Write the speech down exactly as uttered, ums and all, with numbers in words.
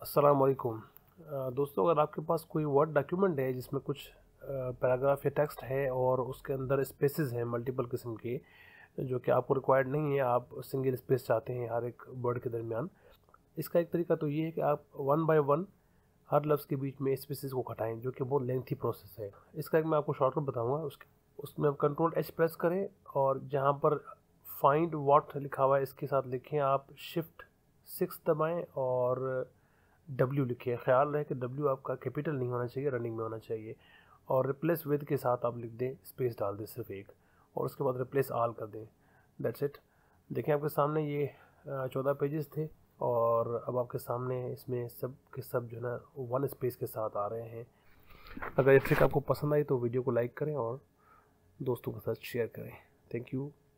अस्सलाम वालेकुम। अ, दोस्तों, अगर आपके पास कोई वर्ड डॉक्यूमेंट है जिसमें कुछ पैराग्राफ या टेक्स्ट है और उसके अंदर स्पेसेस हैं मल्टीपल किस्म के जो कि आपको रिक्वायर्ड नहीं है, आप सिंगल स्पेस चाहते हैं हर एक वर्ड के दरमियान। इसका एक तरीका तो ये है कि आप वन बाय वन हर लफ्ज़ के बीच में स्पेसेस को घटाएं, जो कि बहुत लेंथी प्रोसेस है। इसका एक मैं आपको शॉर्टकट बताऊंगा। उसके उसमें आप कंट्रोल एच प्रेस करें और जहाँ पर फाइंड व्हाट लिखा हुआ है इसके साथ लिखें आप शिफ्ट सिक्स दबाएं और डब्ल्यू लिखिए। ख्याल रहे कि डब्ल्यू आपका कैपिटल नहीं होना चाहिए, रनिंग में होना चाहिए। और रिप्लेस विद के साथ आप लिख दें, स्पेस डाल दें सिर्फ एक, और उसके बाद रिप्लेस आल कर दें। That's it. देखें आपके सामने ये चौदह पेजेस थे और अब आपके सामने इसमें सब के सब जो है ना वन स्पेस के साथ आ रहे हैं। अगर ये ट्रिक आपको पसंद आई तो वीडियो को लाइक करें और दोस्तों के साथ शेयर करें। Thank you.